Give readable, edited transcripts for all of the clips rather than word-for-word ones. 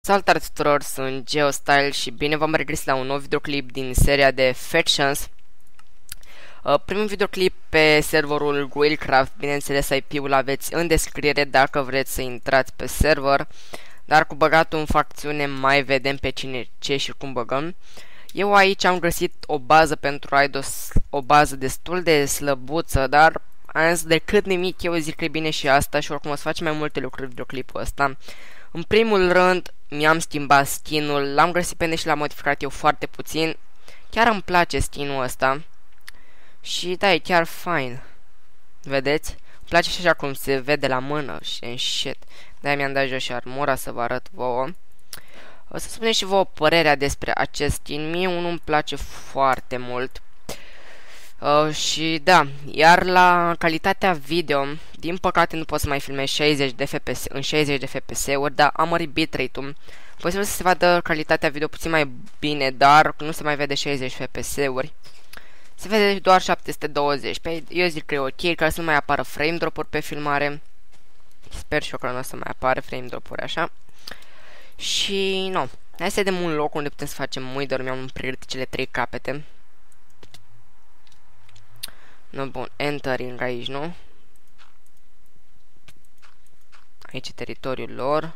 Salutare tuturor, sunt GeoStyle și bine v-am regăsit la un nou videoclip din seria de Factions. Primul videoclip pe serverul Guildcraft, bineînțeles IP-ul aveți în descriere dacă vreți să intrați pe server, dar cu băgatul în facțiune mai vedem pe cine, ce și cum băgăm. Eu aici am găsit o bază pentru Aidos, o bază destul de slăbuță, dar am zis decât nimic, eu zic că e bine și asta și oricum o să facem mai multe lucruri videoclipul ăsta. În primul rând, mi-am schimbat skin-ul, l-am găsit pe net și l-am modificat eu foarte puțin. Chiar îmi place skin-ul ăsta. Și da, e chiar fain. Vedeți? Îmi place și așa cum se vede la mână și shit. De-aia mi-am dat jos și armura să vă arăt vouă. O să spuneți și vouă părerea despre acest skin. Mie unul îmi place foarte mult. Și da, iar la calitatea video, din păcate nu pot să mai filmez 60 de FPS, în 60 de FPS-uri, dar am mărit bitrate-ul. Posibil să se vadă calitatea video puțin mai bine, dar nu se mai vede 60 FPS-uri. Se vede doar 720. Pe eu zic că e ok, ca să nu mai apară frame drop-uri pe filmare. Sper și eu că nu o să mai apară frame drop-uri așa. Și nu, hai să vedem un loc unde putem să facem muidor. Mi-am pregătit cele 3 capete. No, bun, entering aici, nu? Aici e teritoriul lor.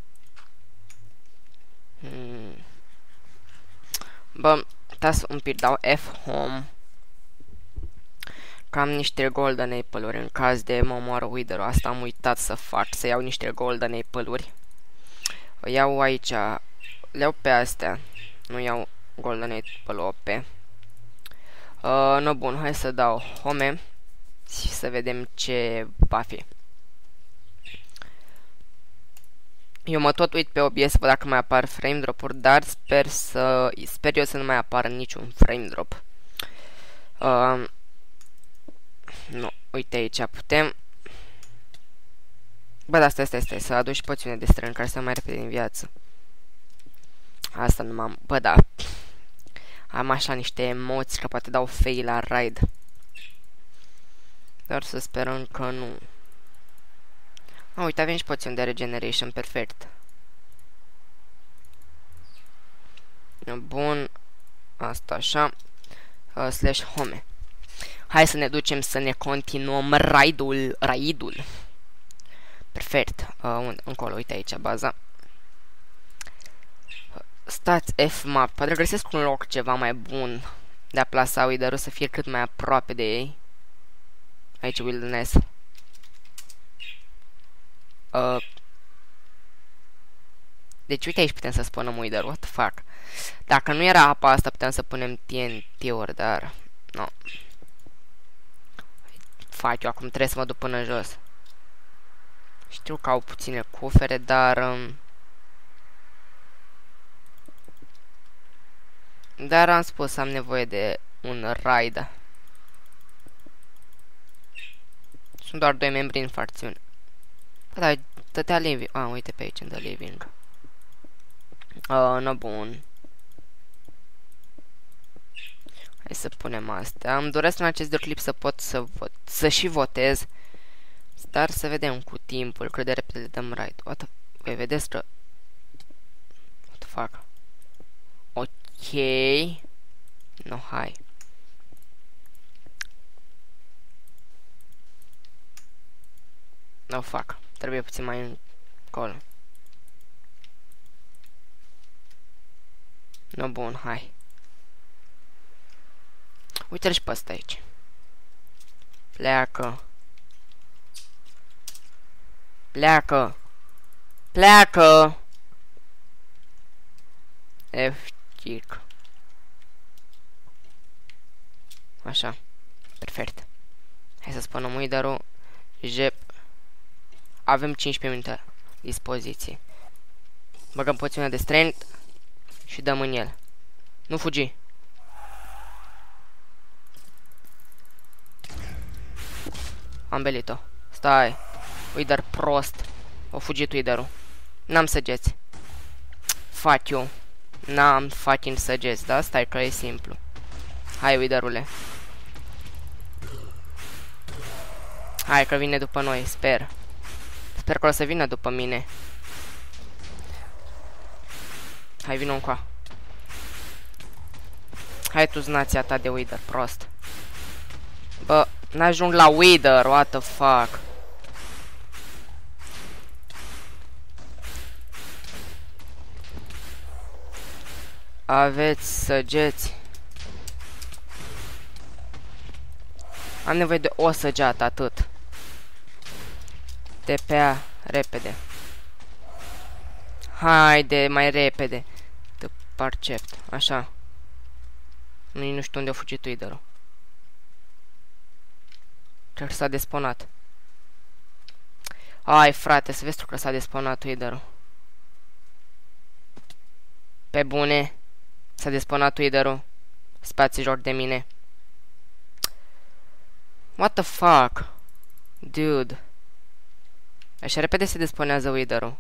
Bă, tas un pic dau F home. Că am niște golden apple-uri în caz de mă omoară wither-ul. Asta am uitat să fac, să iau niște golden apple-uri. O iau aici, le iau pe astea. Nu iau golden apple OP. No, bun, hai să dau home și să vedem ce va fi. Eu mă tot uit pe OBS să văd dacă mai apar frame drop-uri, dar sper eu să nu mai apară niciun frame drop. Nu, uite aici putem. Bă, da, stai, să aduci poțiune de strâng care să mai repede din viață. Asta nu m-am... Bă, da. Am așa niște emoții că poate dau fail la raid. Dar să sperăm că nu. Uite, avem și poțiuni de regeneration, perfect. Bun. Asta așa. Slash home. Hai să ne ducem să ne continuăm raidul. Perfect. Unde? Încolo, uite aici baza. Stați F-map. Poate găsesc un loc ceva mai bun de a plasa wither-ul să fie cât mai aproape de ei. Aici wilderness. Deci uite aici putem să spunem wither, what the fuck. Dacă nu era apa asta puteam să punem TNT-uri, dar nu. Fac eu acum trebuie să mă duc până jos. Știu că au puține cufere, dar dar am spus, am nevoie de un raid. Sunt doar 2 membri în facțiune. Da, dădea living. Uite pe aici, în the living. No, bun. Hai să punem astea. Îmi doresc în acest videoclip să pot să și votez. Dar să vedem cu timpul cât de repede le dăm raid. Voi vedeți că... What the fuck? Ok. No, hai. No, fuck. Trebuie puțin mai încolo. No, bun, hai. Uite-l și pe ăsta aici. Pleacă. Pleacă. Pleacă. F-chic. Așa. Perfect. Hai să spunem wither-ul. Jep. Avem 15 minute dispoziție. Băgăm poțiunea de strength și dăm în el. Nu fugi. Am belit-o. Stai. Wither prost. O fugit wither-ul. N-am săgeți. Fuck you. N-am fucking săgeți, da? Stai că e simplu. Hai, wither-ule. Hai că vine după noi, sper. Sper că o să vină după mine. Hai, vino încoa. Hai tu znația ta de Wither, prost. Bă, n-ajung la Wither, what the fuck. Aveți săgeți. Am nevoie de o săgeată, atât. TPA, repede. Haide, mai repede. Te percept, așa. Nu știu unde a fugit Wither-ul. Cred că s-a despawnat. Ai, frate, să vezi tu că s-a despawnat Wither-ul. Pe bune. S-a despawnat Wither-ul. Spații joc de mine. What the fuck? Dude. Așa repede se despawnează Wither-ul.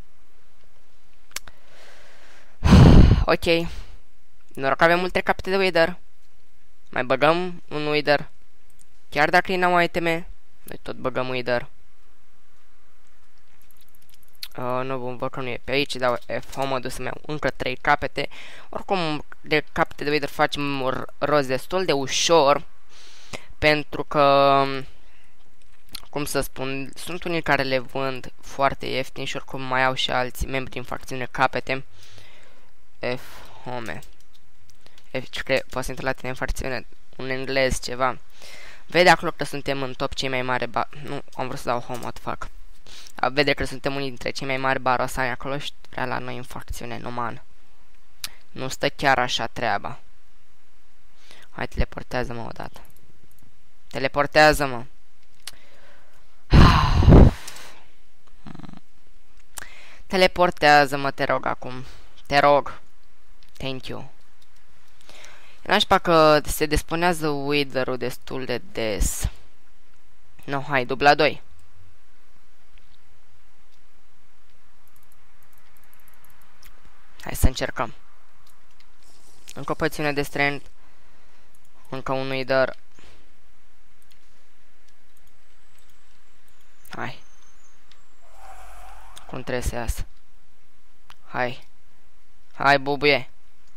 Ok. Noroc că avem multe capete de Wither. Mai băgăm un Wither. Chiar dacă n-am iteme, noi tot băgăm Wither. Nu văd că nu e pe aici, dau F home, mă duc să-mi iau încă 3 capete. Oricum, de capete de Wither facem rost destul de ușor. Pentru că, cum să spun, sunt unii care le vând foarte ieftin și oricum mai au și alți membri din facțiune capete. F home. F, că poate să intre la tine în facțiune, un englez, ceva. Vede acolo că suntem în top cei mai mari nu, am vrut să dau home, what the fuck. Vede că suntem unii dintre cei mai mari barosani acolo și vrea la noi în facțiune, nu man. Nu stă chiar așa treaba. Hai, teleportează-mă odată. Teleportează-mă. Teleportează-mă, te rog acum. Te rog. Thank you. E nașpa că se despunează Wither-ul destul de des. No, hai, dubla 2. Hai să încercăm. Încă o poțiune de strength. Încă un Wither. Hai. Cum trebuie să iasă? Hai. Hai, bubuie.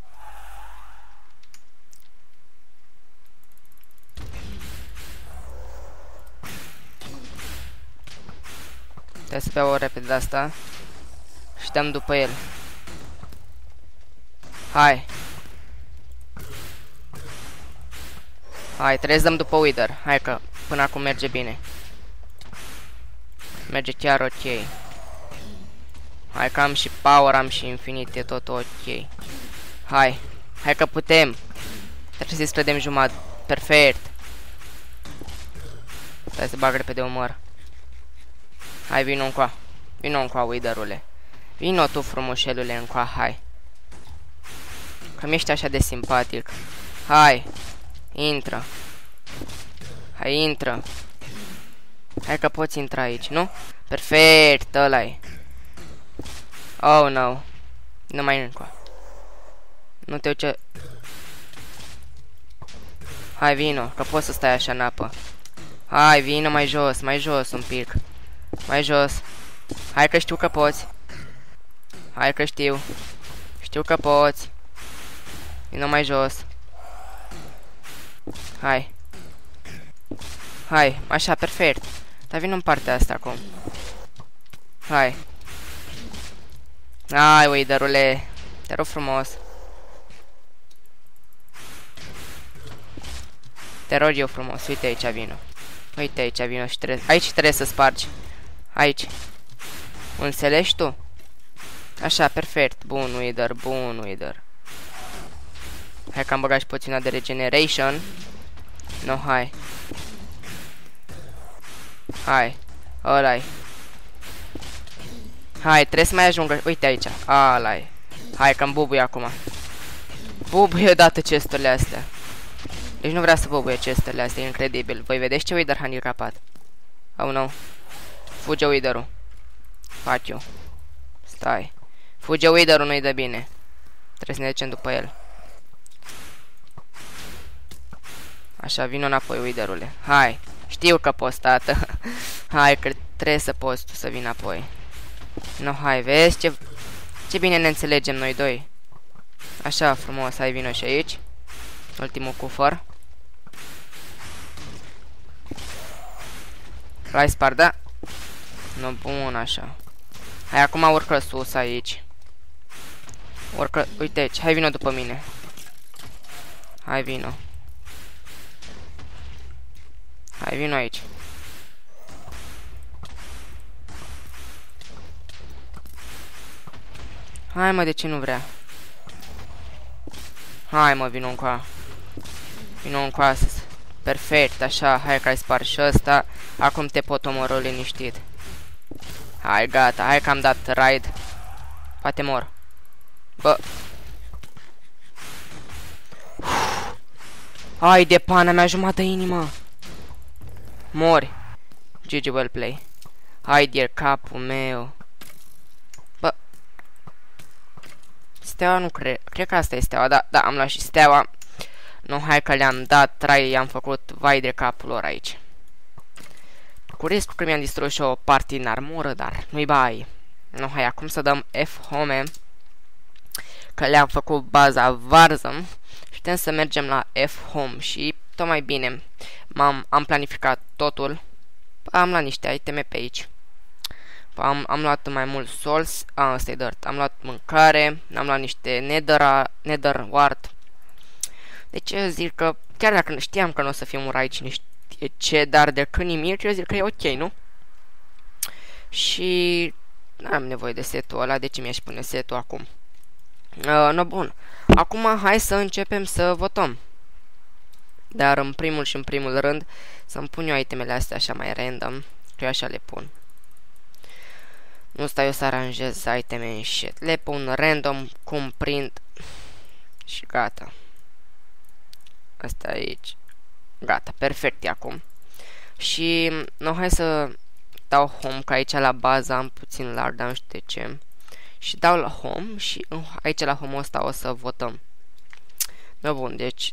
Trebuie să beau repede de asta. Și dăm după el. Hai. Hai, trebuie să dăm după Wither. Hai că până acum merge bine. Merge chiar ok. Hai că am și power, am și infinite, e tot ok. Hai. Hai că putem. Trebuie să-i scădem jumătate. Perfect. Stai să bag repede umăr. Hai, vino încoa. Vino încoa, Wither-ule. Vino tu, frumușelule, încoa, hai. Că mi-ești așa de simpatic. Hai. Intră. Hai, intră. Hai că poți intra aici, nu? Perfect, ăla-i. Oh, no. Nu mai încoa. Nu te uce... Hai, vino, că poți să stai așa în apă. Hai, vino mai jos un pic. Mai jos. Hai că știu că poți. Hai că știu. Știu că poți. Vino mai jos. Hai. Hai, așa, perfect. Dar vin în partea asta acum. Hai. Hai, Wither-ule. Te rog frumos. Te rog eu frumos. Uite aici vino. Uite aici vino și trebuie... Aici trebuie să spargi. Aici. Înțelegi tu? Așa, perfect. Bun, Wither, bun, Wither. Hai că am băgat și poțiunea de regeneration. No, hai. Hai. Ăla-i. Hai, trebuie să mai ajungă. Uite aici. Ăla-i. Hai că-mi bubuie acum. Bubuie odată chesturile astea. Deci nu vrea să bubuie chesturile astea. E incredibil. Voi vedeți ce Wither handicapat? Oh, no. Fuge Wither-ul. Fac eu. Stai. Fuge Wither-ul, nu-i dă bine. Trebuie să ne ducem după el. Așa, vino înapoi, Wither-ule. Hai. Știu că poți, tată. Hai, că trebuie să poți tu să vii înapoi. No, hai, vezi ce bine ne înțelegem noi doi. Așa frumos, hai vină și aici. Ultimul cufăr. L-ai spart, da? Nu, bun, așa. Hai, acum urcă sus aici. Urcă, uite aici, hai vină după mine. Hai vină. Hai vină aici. Hai mă, de ce nu vrea? Hai mă, vină încoa. Vină încoa. Perfect, așa, hai că ai spart și ăsta. Acum te pot omorâ liniștit. Hai, gata, hai că am dat raid. Poate mor. Bă. Hai de pana mea, jumătate inimă. Mori. GG well play. Hai de capul meu. Bă. Steaua nu cred. Cred că asta e steaua. Da, da, am luat și steaua. Nu, hai că le-am dat trai, i-am făcut vai de capul lor aici. Cu riscul că mi-am distrus și o parte în armură, dar nu-i bai. Nu, hai, acum să dăm F-home. Că le-am făcut baza varză. Și putem să mergem la F-home și tot mai bine. Am planificat totul. Am luat niște iteme pe aici. Am luat mai mult souls. Ăsta e dirt. Am luat mâncare. Am luat niște nether wart. Deci eu zic că, chiar dacă știam că nu o să fie un raid și niște ce, dar de când nimic, eu zic că e ok, nu? Și n-am nevoie de setul ăla, de ce mi-aș pune setul acum? No, bun. Acum hai să începem să votăm. Dar în primul și în primul rând să-mi pun eu itemele astea așa mai random, că eu așa le pun. Nu stau eu să aranjez iteme în shit. Le pun random, cum print și gata. Asta aici. Gata, perfect e acum. Și nu, hai să dau home, că aici la bază am puțin larg, dar nu știu de ce. Și dau la home și aici la home ăsta o să votăm. No, bun, deci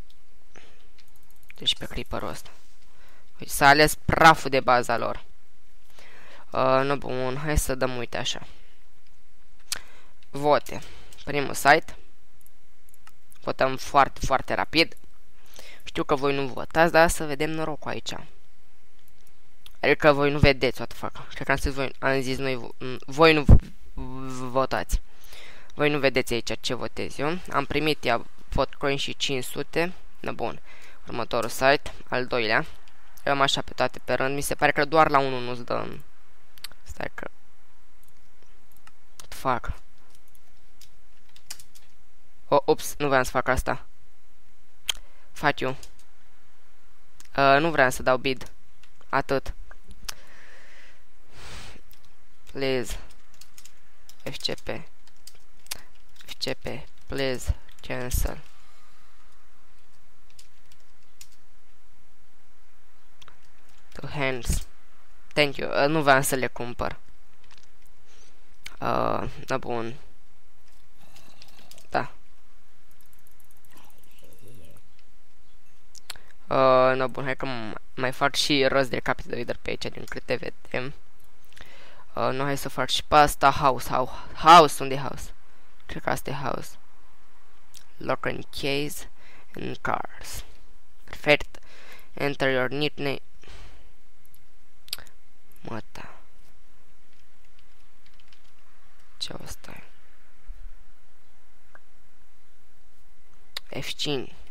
pe creeper-ul ăsta. S-a ales praful de baza lor. No, bun, hai să dăm, uite așa. Vote. Primul site. Votăm foarte, foarte rapid. Știu că voi nu votați, dar să vedem norocul aici. Adică voi nu vedeți, what the fuck. Cred că am zis voi, voi nu votați. Voi nu vedeți aici ce votez eu. Am primit vot coin și 500. Na, bun. Următorul site, al doilea. Eu am așa pe toate pe rând. Mi se pare că doar la unul nu-ți dă. Stai că... What the fuck? Oh, ups, nu vreau să fac asta. Fuck you. Nu vreau să dau bid. Atât. Please. FCP. FCP. Please. Cancel. Two hands. Thank you. Nu vreau să le cumpăr. Da, bun. Da. No, bun, hai că mai fac și rost de capit de leader pe aici, din câte vedem. Nu, hai să fac și pe asta. House, unde e house? Cred că asta e house. Lock and case and cars. Perfect. Enter your nickname. Măta. Ce ăsta e? F5.